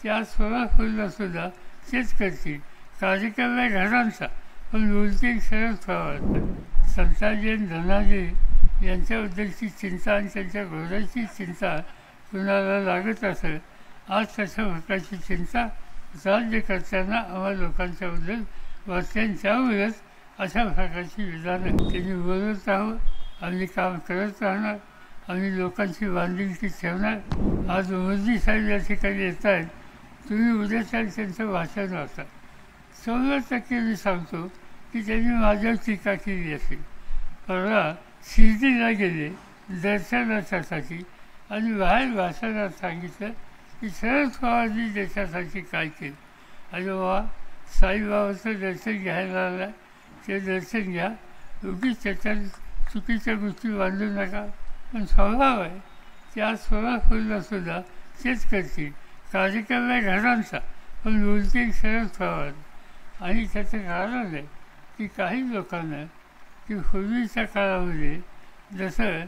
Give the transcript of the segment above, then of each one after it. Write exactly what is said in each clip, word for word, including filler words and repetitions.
त्या सोलापूरला सुद्धा तेच करतील. कार्यक्रम आहे घरांचा, पण बोलतील शरद पवार. संताजी धनाजी यांच्याबद्दलची चिंता आणि त्यांच्या घोड्याची चिंता कुणाला लागत असेल. आज तशा प्रकारची चिंता राज्यकर्त्यांना आम्हा लोकांच्याबद्दल वाचते. त्यामुळेच अशा प्रकारची विधानं त्यांनी बोलत आहोत. आम्ही काम करत राहणार, आम्ही लोकांची बांधिलकी ठेवणार. आज मोदी साहेब या ठिकाणी येत आहेत, तुम्ही उद्याच्या त्यांचं भाषण वाचा. सव्वा टक्के मी सांगतो की त्यांनी माझ्यावर टीका केली असेल. परवा शिर्डीला गेले दर्शनासाठी आणि बाहेर भाषणात सांगितलं की शरद पवारनी देशासाठी काय केलं. आणि बाबा साईबाबाचं दर्शन घ्यायला आलं, ते दर्शन घ्या, उगीच त्याच्यात चुकीच्या गोष्टी बांधू नका. पण स्वभाव आहे त्या सोलापूरला सुद्धा तेच करतील. कार्यक्रम आहे घरांचा, पण बोलतील शरद पवार. आणि त्याचं कारण आहे की काही लोकांना की पूर्वीच्या काळामध्ये जसं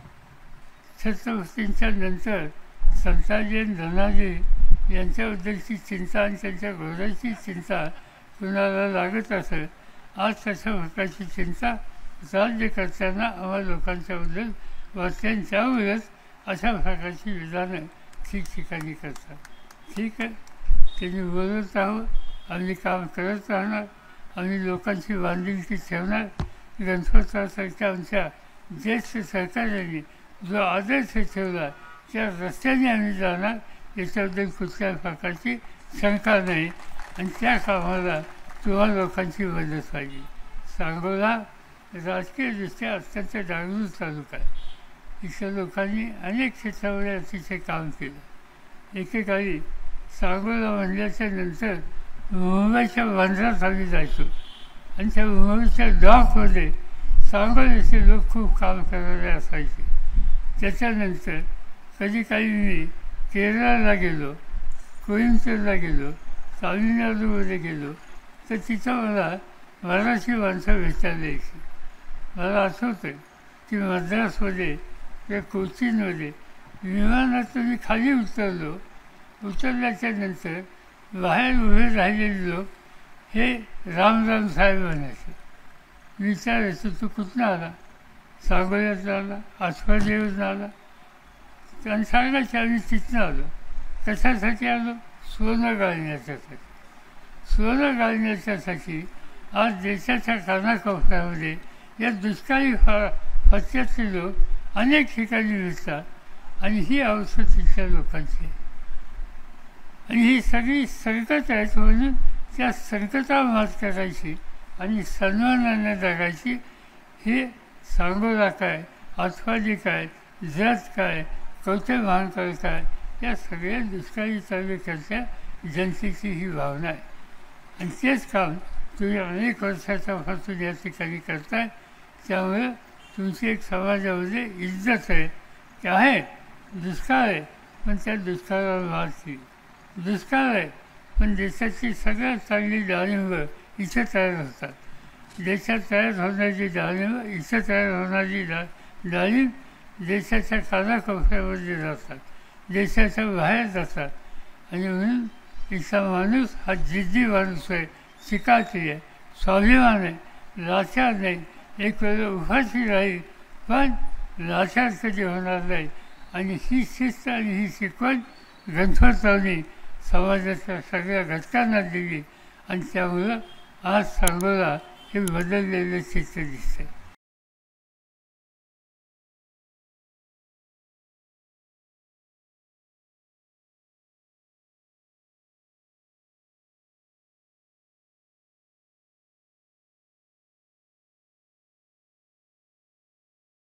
छत्रपतींच्या नंतर संताजी धनाजी यांच्याबद्दलची चिंता आणि त्यांच्या घोड्याची चिंता कुणाला लागत असेल. आज तशा प्रकारची चिंता राज्यकर्त्यांना आम्हा लोकांच्याबद्दल वाचते. त्यामुळेच अशा प्रकारची विधानं ठिकठिकाणी करतात. ठीक आहे, त्यांनी बोलत आहोत, आम्ही काम करत राहणार, आम्ही लोकांची बांधिलकी ठेवणार. गणपतरावसारख्या आमच्या ज्येष्ठ सहकार्याने जो आदर्श ठेवला त्या रस्त्याने आम्ही जाणार, याच्याबद्दल कुठल्याही प्रकारची शंका नाही. आणि त्या कामाला तुम्हा लोकांची मदत पाहिजे. सांगोला राजकीयदृष्ट्या अत्यंत जागृत तालुका आहे. इथल्या लोकांनी अनेक क्षेत्रामध्ये अतिशय काम केलं. एकेकाळी सांगोला म्हणल्याच्या नंतर मुंबईच्या बंदरात आम्ही जायचो आणि त्या मुंबईच्या डॉकमध्ये सांगोल्याचे लोक खूप काम करणारे असायचे. त्याच्यानंतर कधी काही मी केरळला गेलो, कोइंबतूरला गेलो, तामिळनाडूमध्ये गेलो, तर तिथं मला मराठी माणसं भेटायला यायची. मला आठवतं की मद्रासमध्ये किंवा कोचीनमध्ये विमानातून मी खाली उतरलो. उतरल्याच्या नंतर बाहेर उभे राहिलेले लोक हे राम राम साहेब म्हणायचे. विचारायचो तू कुठनं आला? सांगोल्यात आला, आठवड्यावरून आला. आणि सांगायचे आम्ही तिथनं आलो. कशासाठी आलो? सोनं गाळण्याच्यासाठी. सोनं गाळण्याच्यासाठी आज देशाच्या कानाकोपऱ्यामध्ये या दुष्काळी फा फटक्यातले लोक अनेक ठिकाणी मिळतात आणि ही अवस्था तिथल्या लोकांची आहे. आणि ही सगळी संकट आहेत, म्हणून त्या संकटावर मात करायची आणि सन्मानाने जगायची. हे सांगोला काय, आठवडी काय, जत काय, कवठे महांकाळ काय, या सगळ्या दुष्काळी तालुक्याच्या जनतेची ही भावना आहे. आणि तेच काम तुम्ही अनेक वर्षाच्यापासून या ठिकाणी करताय. त्यामुळे तुमची एक समाजामध्ये इज्जत आहे की आहे. दुष्काळ आहे पण त्या दुष्काळावर मात केली. दुष्काळ आहे पण देशाची सगळ्यात चांगली डाळिंबं इथं तयार होतात. देशात तयार होणारी डाळिंबं इथं तयार होणारी डा डाळिंब देशाच्या कानाकोपऱ्यामध्ये जातात, देशाच्या बाहेर जातात. आणि म्हणून इथला माणूस हा जिद्दी माणूस आहे, चिकाटी आहे, स्वाभिमान आहे, लाचार नाही. एक वेळेला उभाशी राहील पण लाचार कधी होणार नाही. आणि ही शिस्त आणि ही शिकवण गणपतरावनी समाजाच्या सगळ्या घटकांना दिली आणि त्यामुळं आज सांगोला हे बदललेलं चित्र दिसतं.